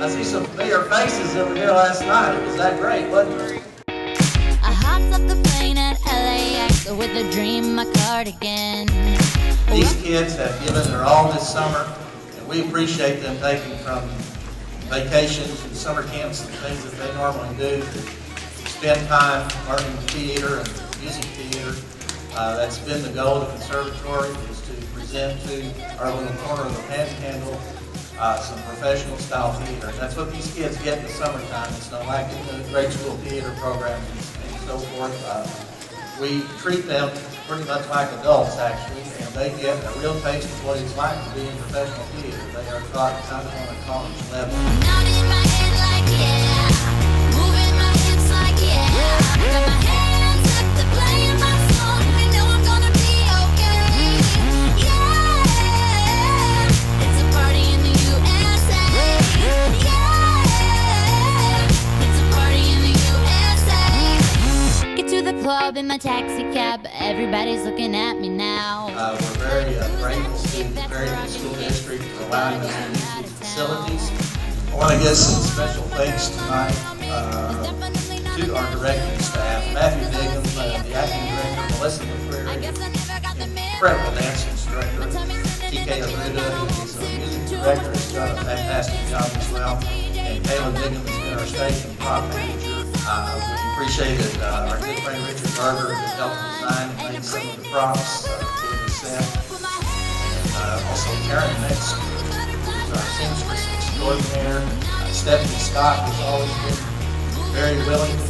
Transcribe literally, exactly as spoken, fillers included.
I see some familiar faces that were here last night. It was that great, wasn't it? I hopped up the plane at L A X with a dream, my cardigan. These kids have given their all this summer, and we appreciate them taking from vacations and summer camps and things that they normally do to spend time learning theater and music theater. Uh, that's been the goal of the conservatory, is to present to our little corner of the Panhandle uh, some professional style theater. And that's what these kids get in the summertime. It's not like in the grade school theater programs and, and so forth. Uh, we treat them pretty much like adults, actually, and they get a real taste of what it's like to be in professional theater. They are taught kind of on a college level. Nodding my head like yeah, moving my hips like yeah, got my hands up to playing my song. I know I'm gonna be okay. Yeah, it's a party in the U S A. Yeah, it's a party in the U S A. Get to the club in my taxi cab, everybody's looking at me now. Uh, we're very uh, grateful to the Perryton School District for allowing us to use these facilities. I want to give some special thanks tonight uh, to our directing staff, Matthew Diggum, uh, the acting director, Melissa McCreary, incredible dance instructor, T K Aruda, who's a music director, has done a fantastic job as well, and Caleb Diggum has been our stage and prop manager. Uh, we appreciated uh, our good friend Richard Berger, who helped design and make some of the props uh, for the set. And uh, also Karen Metz, who's our seamstress extraordinaire. Uh, Stephanie Scott, who's always been very willing to